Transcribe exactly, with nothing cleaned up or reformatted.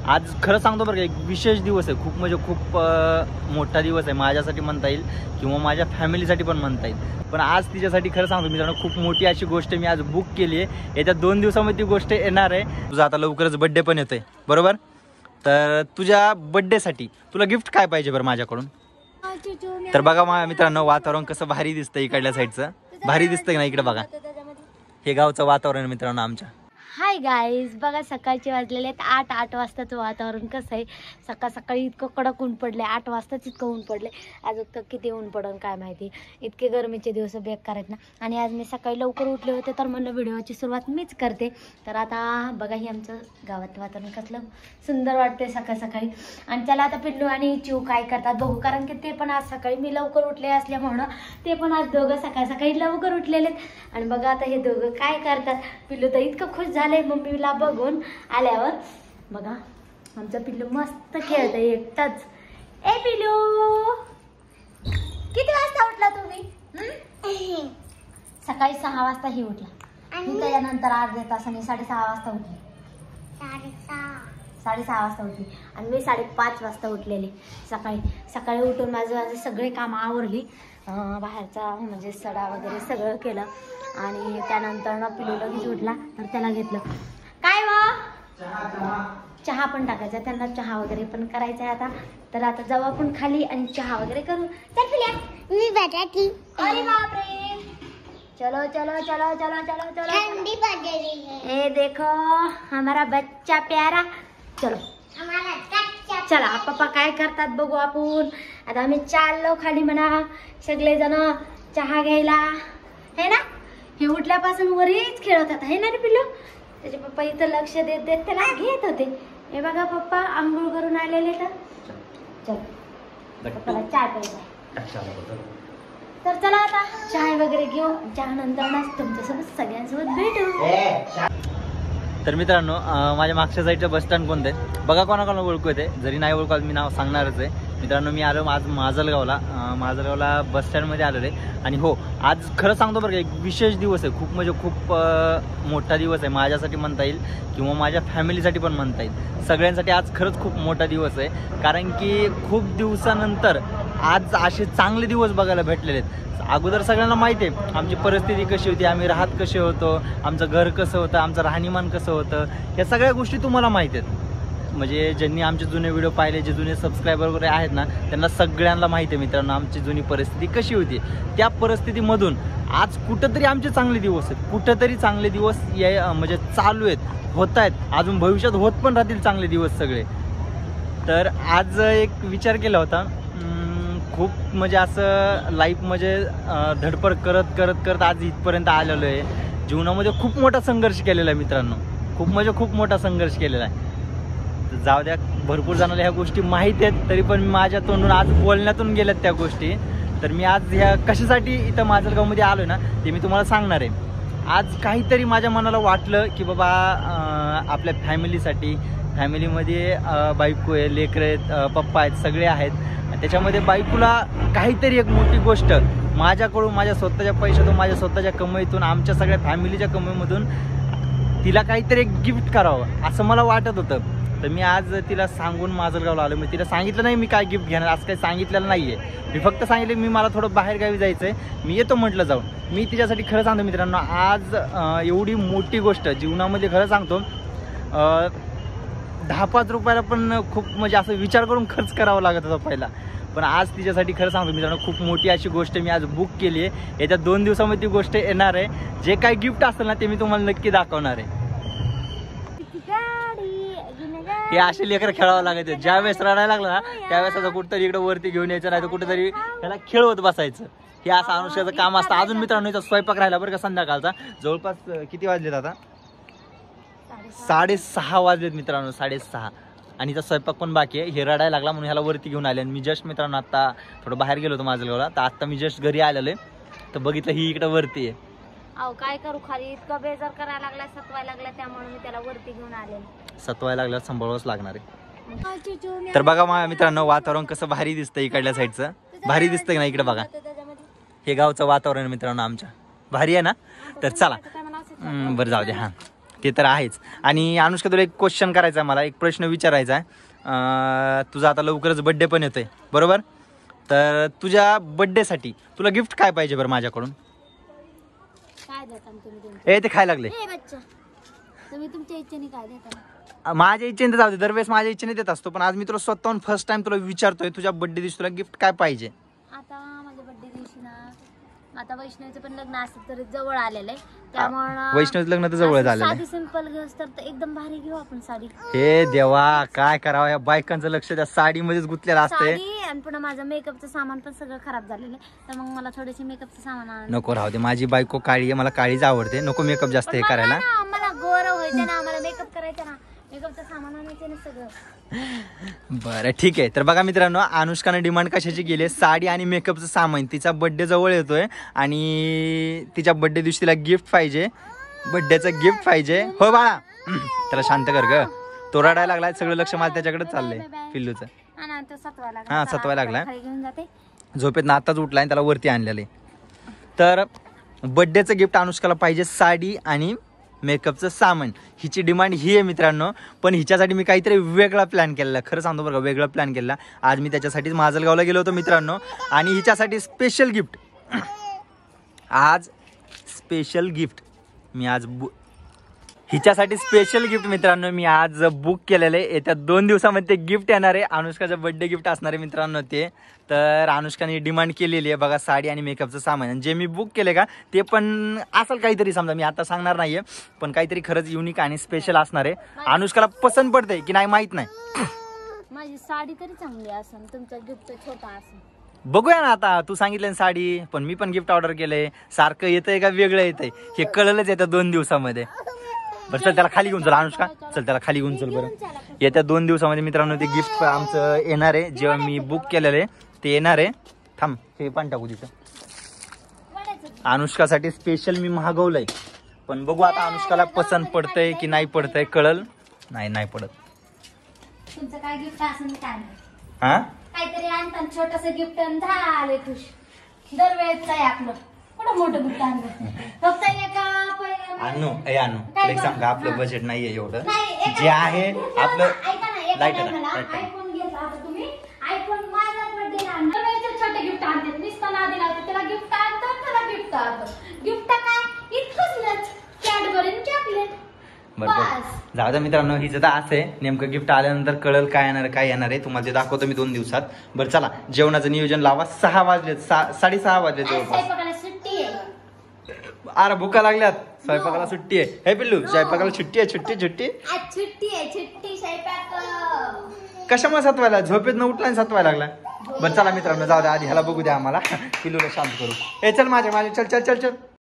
आज खरं सांगतो बरं का, एक विशेष दिवस आहे, खूप म्हणजे खूप मोठा दिवस आहे माझ्यासाठी म्हणता येईल किंवा माझ्या फॅमिलीसाठी पण म्हणता येईल. पण आज तिच्यासाठी खरं सांगतो मित्रांनो, खूप मोठी अशी गोष्ट मी आज बुक केली आहे. येत्या दोन दिवसामध्ये ती गोष्ट येणार आहे. तुझा आता लवकरच बड्डे पण येतोय बरोबर, तर तुझ्या बड्डेसाठी तुला गिफ्ट काय पाहिजे बरं माझ्याकडून? तर बघा माझ्या मित्रांनो, वातावरण कसं भारी दिसतं इकडल्या साईडचं, भारी दिसतंय ना इकडे बघा, हे गावचं वातावरण मित्रांनो आमच्या. हाय गाईज, बघा सकाळचे वाजलेले आहेत आठ आठ वाजताचं वातावरण कसं आहे. सकाळ सकाळी इतकं कडक ऊन पडले, आठ वाजताच इतकं ऊन पडले. अजून तर किती ऊन पडन काय माहिती, इतके गरमीचे दिवस बेकार आहेत ना. आणि आज मी सकाळी लवकर उठले होते तर म्हणलं व्हिडिओची सुरुवात मीच करते. तर आता बघा ही आमचं गावात वातावरण कसलं सुंदर वाटते सकाळ सकाळी. आणि त्याला आता पिल्लू आणि चिऊ काय करतात बघू, कारण की ते पण आज सकाळी मी लवकर उठले असल्यामुळं ते पण आज दोघं सकाळ सकाळी लवकर उठलेले. आणि बघा आता हे दोघं काय करतात. पिल्लू तर इतकं खुश झालंय मम्मीला बघून आल्यावर. बघा आमचा पिल्लू मस्त खेळत आहे एकटाच. ए पिल्लू, किती वाजता उठला तुम्ही? सकाळी सहा वाजता ही उठला. मी त्याच्यानंतर अर्ध्या तासाने साडेसहा वाजता उठली. साडेसहा साडेसहा वाजता उठली आणि मी साडेपाच वाजता उठलेले. सकाळी सकाळी उठून माझं माझे सगळे कामं आवरली, बाहेरचा म्हणजे सडा वगैरे सगळं केलं. आणि त्यानंतर ना पिलू लगेच उठला तर त्याला घेतलं. काय वा चहा पण टाकायचा त्यांना, चहा वगैरे पण करायचा आहे आता. तर आता जाऊ आपण खाली आणि चहा वगैरे करू. चल पिल्या, मी बटाटी. अरे बापरे, चलो चलो चलो चलो चलो चलो, ठंडी पड़ रही है. ए देखो हमारा बच्चा प्यारा. चलो चला पप्पा काय करतात बघू आपण. आता आम्ही चाललो खाली म्हणा सगळे जण चहा घ्यायला, हे ना. हे उठल्यापासून वरच खेळत होता, हे ना रे पिल्लू. त्याचे पप्पा इथं लक्ष देत देत त्याला घेत होते. हे बघा पप्पा आंघोळ करून आलेले. तर चल पप्पाला चहा प्यायचा. तर चला आता चहा वगैरे घेऊ, चहा नंतर ना तुमच्यासोबत सगळ्यांसोबत भेटू. तर मित्रांनो माझ्या मागच्या साईडचं बस स्टँड कोणतं आहे बघा, कोणाकोणा ओळखू येते. जरी नाही ओळखू मी नाव सांगणारच आहे मित्रांनो. मी आलो आज माजलगावला, माजलगावला बस स्टँडमध्ये आलेलो आहे. आणि हो आज खरं सांगतो बरं का, एक विशेष दिवस आहे, खूप म्हणजे खूप मोठा दिवस आहे माझ्यासाठी म्हणता येईल किंवा माझ्या फॅमिलीसाठी पण म्हणता येईल. सगळ्यांसाठी आज खरंच खूप मोठा दिवस आहे, कारण की खूप दिवसानंतर आज असे चांगले दिवस बघायला भेटलेले आहेत. अगोदर सगळ्यांना माहिती आहे आमची परिस्थिती कशी होती, आम्ही राहत कसे होतो, आमचं घर कसं होतं, आमचं राहणीमान कसं होतं, या सगळ्या गोष्टी तुम्हाला माहिती आहेत. म्हणजे ज्यांनी आमचे जुने व्हिडिओ पाहिले, जे जुने सबस्क्रायबर वगैरे आहेत ना, त्यांना सगळ्यांना माहिती आहे मित्रांनो आमची जुनी परिस्थिती कशी होती. त्या परिस्थितीमधून आज कुठंतरी आमचे चांगले दिवस आहेत, कुठंतरी चांगले दिवस या म्हणजे चालू आहेत, होत आहेत, अजून भविष्यात होत पण राहतील चांगले दिवस सगळे. तर आज एक विचार केला होता, खूप म्हणजे असं लाईफ म्हणजे धडपड करत करत करत आज इथपर्यंत आलेलो आहे. जीवनामध्ये खूप मोठा संघर्ष केलेला आहे मित्रांनो, खूप म्हणजे खूप मोठा संघर्ष केलेला आहे. तर जाऊ द्या, भरपूर जणांना ह्या गोष्टी माहीत आहेत, तरी पण माझ्या तोंडून आज बोलण्यातून गेल्यात त्या गोष्टी. तर मी आज ह्या कशासाठी इथं माजलगावमध्ये आलो ना ते मी तुम्हाला सांगणार आहे. आज काहीतरी माझ्या मनाला वाटलं की बाबा आपल्या फॅमिलीसाठी, फॅमिलीमध्ये बायको आहे, लेकरं आहेत, पप्पा आहेत, सगळे आहेत. त्याच्यामध्ये बायकोला काहीतरी एक मोठी गोष्ट माझ्याकडून, माझ्या स्वतःच्या पैशातून, माझ्या स्वतःच्या कमाईतून, आमच्या सगळ्या फॅमिलीच्या कमाईमधून तिला काहीतरी एक गिफ्ट करावं असं मला वाटत होतं. तर मी आज तिला सांगून माजलगावला आलो. मी तिला सांगितलं नाही मी काय गिफ्ट घेणार, असं काही सांगितलेलं नाही आहे. मी फक्त सांगितलं मी मला थोडं बाहेरगावी जायचं आहे, मी येतो म्हटलं जाऊन. मी तिच्यासाठी खरं सांगतो मित्रांनो, आज एवढी मोठी गोष्ट जीवनामध्ये खरं सांगतो दहा पाच रुपयाला पण खूप म्हणजे असं विचार करून खर्च करावा लागत होता पहिला. पण आज तिच्यासाठी खरं सांगतो मित्रांनो खूप मोठी अशी गोष्ट मी आज बुक केली आहे. येत्या दोन दिवसामध्ये ती गोष्ट येणार आहे. जे काही गिफ्ट असेल ना ते मी तुम्हाला नक्की दाखवणार आहे. हे असे लेकर खेळावं लागायचं. ज्या वेळेस रडायला लागला ना त्यावेळेस आता कुठेतरी इकडे वरती घेऊन यायचं, नाही तर कुठेतरी त्याला खेळवत बसायचं. हे असं अनुष्याचं काम असतं. अजून मित्रांनो इथं स्वयंपाक राहिला बरं का संध्याकाळचा. जवळपास किती वाजलेत आता? साडेसहा वाजलेत मित्रांनो, साडेसहा. आणि इथं स्वयंपाक पण बाकी आहे. हे रडायला लागला म्हणून ह्याला वरती घेऊन आले. आणि मी जस्ट मित्रांनो आता थोडं बाहेर गेलो होतो माजलगावला, तर आता मी जस्ट घरी आलेलो आहे. तर बघितलं ही इकडे वरती आहे. अहो काय करू, खाली इतकं बेजार करायला लागलाय, सतवायला लागला, त्यामुळे मी त्याला वरती घेऊन आले. सतवायला लागल्यावर सांभाळावंच लागणार आहे. तर बघा माझ्या मित्रांनो वातावरण कसं भारी दिसतं इकडल्या साईडचं, भारी दिसतंय ना इकडे बघा. हे गावचं वातावरण मित्रांनो आमच्या भारी आहे ना. तर चला बरं जाऊ दे. हां ते तर आहेच. आणि अनुष्का तुला एक क्वेश्चन करायचा आहे, मला एक प्रश्न विचारायचा आहे. तुझा आता लवकरच बड्डे पण येतोय बरोबर, तर तुझ्या बड्डेसाठी तुला गिफ्ट काय पाहिजे बरं माझ्याकडून? काय देता तुम्ही? ए ते खायला लागले. ए बच्चा, तुम्ही तुमच्या इच्छेने काय देता? माझ्या इच्छेने जाऊ दे, दरवेळेस माझ्या इच्छेने देत असतो, पण आज मी तुला स्वतःहून फर्स्ट टाइम तुला विचारतोय तुझ्या बड्डे दिवशी तुला गिफ्ट काय पाहिजे? आता माझ्या बड्डे दिवशी ना, आता वैष्णवीचं पण लग्न असं तरी जवळ आलेलं आहे, त्यामुळे वैष्णवीचं लग्न तर जवळ झालेलं आहे. साधी सिंपल घेऊस तर एकदम भारी घेऊ आपण साडी. हे देवा, काय करावं या बायकांचं लक्ष त्या साडीमध्येच गुंतलेलं असते. साडी आणि पुन्हा माझं मेकअपचं सामान पण सगळं खराब झालेलं आहे, तर मग मला थोडेसे मेकअपचं सामान आण. नको राहू दे, माझी बायको काळी आहे, मला काळीच आवडते, नको मेकअप जास्त हे करायला. मला गोर व्हायचं ना, मला मेकअप करायचं ना, मेकअपचं सामान आणायचं ना सगळं. बरं ठीक आहे. तर बघा मित्रांनो, अनुष्काने डिमांड कशाची केली? साडी आणि मेकअपचं सामान. तिचा बड्डे जवळ येतोय आणि तिच्या बड्डे दिवशी तिला गिफ्ट पाहिजे, बड्डेचं गिफ्ट पाहिजे. हो बाळा, त्याला शांत कर ग, तो रडायला लागलाय, सगळं लक्ष मला त्याच्याकडे चाललंय पिल्लूचं. हा सतवायला लागलाय, घेऊन जाते झोपेत ना आताच उठलाय, त्याला वरती आणलेले. तर बड्डेचं गिफ्ट अनुष्काला पाहिजे साडी आणि मेकअपचं सामान. हिची डिमांड ही आहे मित्रांनो, पण हिच्यासाठी मी काहीतरी वेगळा प्लॅन केलेला, खरं सांगतो बरं का, वेगळा प्लॅन केलेला. आज मी त्याच्यासाठीच माजलगावला गेलो होतो मित्रांनो, आणि हिच्यासाठी स्पेशल गिफ्ट, आज स्पेशल गिफ्ट मी आज बु हिच्यासाठी स्पेशल गिफ्ट मित्रांनो मी आज बुक केलेलं आहे. येत्या दोन दिवसामध्ये ते गिफ्ट येणार आहे, अनुष्काचं बड्डे गिफ्ट असणार आहे मित्रांनो ते. तर अनुष्काने डिमांड केलेली आहे बघा, साडी आणि मेकअपचं सामान. आणि जे मी बुक केले का ते पण असेल काहीतरी, समजा मी आता सांगणार नाहीये, पण काहीतरी खरंच युनिक आणि स्पेशल असणार आहे. अनुष्काला पसंत पडते की नाही माहित नाही. माझी साडी तरी चांगली असेल, तुमचा गिफ्ट छोटा असेल, बघूया ना. आता तू सांगितलं ना साडी, पण मी पण गिफ्ट ऑर्डर केलंय. सारखं येतंय का वेगळं येतंय हे कळलंच येतं दोन दिवसामध्ये. बरं चल त्याला खाली घेऊन चल अनुष्का, चल त्याला खाली घेऊन चल. बरं येत्या दोन दिवसामध्ये मित्रांनो ते गिफ्ट आमचं येणार आहे, जेव्हा मी बुक केलेलं आहे ते येणार आहे. थांब हे पण टाकू तिथं. अनुष्कासाठी स्पेशल मी मागवलंय, पण बघू आता अनुष्काला पसंत पडतंय की नाही पडतंय, कळल नाही नाही पडत. तुमचं काय गिफ्ट असेल काय नाही, हा काहीतरी आणतात छोटस गिफ्ट झाले खुश. दरवेळेच आहे आपलं, कुठं मोठं गिफ्ट आणलं फक्त एका आणू ए आणू तुला सांग का, आपलं बजेट नाहीये एवढं, जे आहे आपलं. लाईट आयफोन घेतला आता तुम्ही, आयफोन माझा बर्थडे आणला, छोटे गिफ्ट आणतात, नुसतं ना दिला त्याला गिफ्ट आणतात, त्याला गिफ्ट आणतात. गिफ्ट काय इतकंच, कॅडबरी चॉकलेट. बरोबर, जाऊ द्या मित्रांनो, हिचं तर असं आहे, नेमकं गिफ्ट आल्यानंतर कळल काय येणार काय येणार आहे, तुम्हाला ते दाखवतो मी दोन दिवसात. बरं चला जेवणाचं नियोजन लावा. सहा वाजले, साडेसहा वाजले जवळपास. सुट्टी आहे, अरे भुका लागल्यात, स्वयंपाकाला सुट्टी आहे. हे पिल्लू स्वयंपाकाला सुट्टी आहे, सुट्टी सुट्टी सुट्टी आहे, सुट्टी स्वयंपाक. कशामुळे सतवायला? झोपेत न उठला आणि सतवायला लागला. बरं चला मित्रांनो जाऊ द्या, आधी ह्याला बघू द्या आम्हाला, पिल्लूला शांत करू. हे चल माझ्या माझ्या चल चल चल चल